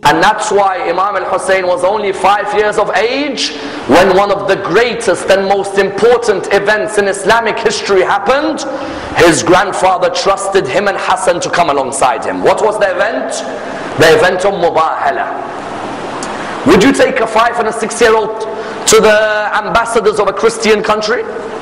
And that's why Imam al-Hussein was only 5 years of age when one of the greatest and most important events in Islamic history happened. His grandfather trusted him and Hassan to come alongside him. What was the event? The event of Mubahala. Would you take a 5 and a 6-year-old to the ambassadors of a Christian country?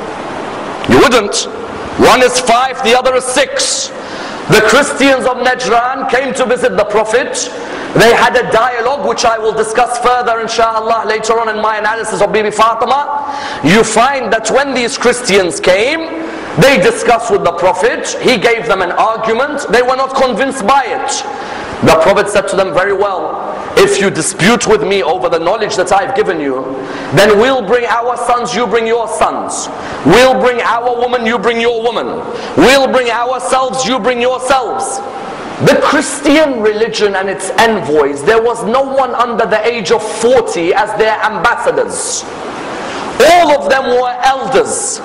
You wouldn't. One is 5, the other is 6. The Christians of Najran came to visit the Prophet. They had a dialogue which I will discuss further inshallah later on in my analysis of Bibi Fatima. You find that when these Christians came, they discussed with the Prophet. He gave them an argument. They were not convinced by it. The Prophet said to them, very well, if you dispute with me over the knowledge that I've given you, then we'll bring our sons, you bring your sons. We'll bring our woman, you bring your woman. We'll bring ourselves, you bring yourselves. The Christian religion and its envoys, there was no one under the age of 40 as their ambassadors. All of them were elders.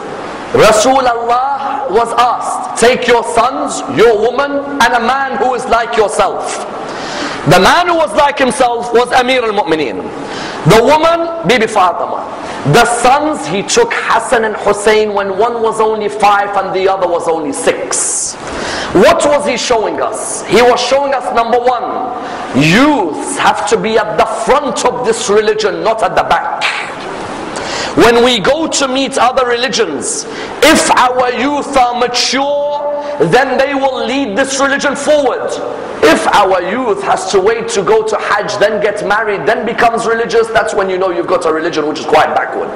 Rasulullah was asked, take your sons, your woman, and a man who is like yourself. The man who was like himself was Amir al-Mu'mineen. The woman, Bibi Fatima. The sons, he took Hassan and Hussein when one was only 5 and the other was only 6. What was he showing us? He was showing us, number 1, youths have to be at the front of this religion, not at the back. When we go to meet other religions, if our youth are mature, then they will lead this religion forward. If our youth has to wait to go to Hajj, then get married, then becomes religious, that's when you know you've got a religion which is quite backward.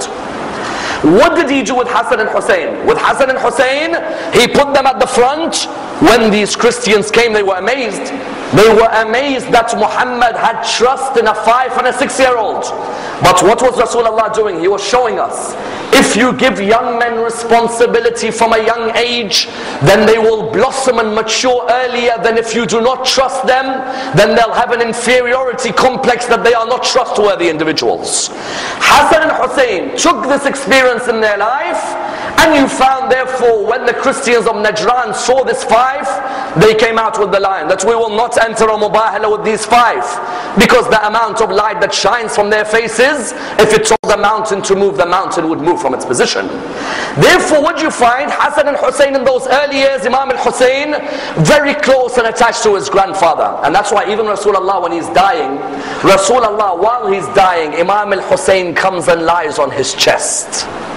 What did he do with Hassan and Hussein? With Hassan and Hussein, he put them at the front. When these Christians came, they were amazed. They were amazed that Muhammad had trust in a 5 and a 6-year-old. But what was Rasulullah doing? He was showing us, if you give young men responsibility from a young age, then they will blossom and mature earlier than if you do not trust them. Then they'll have an inferiority complex that they are not trustworthy individuals. Hassan and Hussein took this experience in their life, and you found therefore when the Christians of Najran saw this 5, they came out with the line that we will not enter a mubahala with these 5, because the amount of light that shines from their faces, if it told the mountain to move, the mountain would move from its position. Therefore, what you find, Hassan and Hussein in those early years, Imam al-Hussein, very close and attached to his grandfather. And that's why even Rasulullah, when he's dying, Rasulullah, while he's dying, Imam al-Hussein comes and lies on his chest.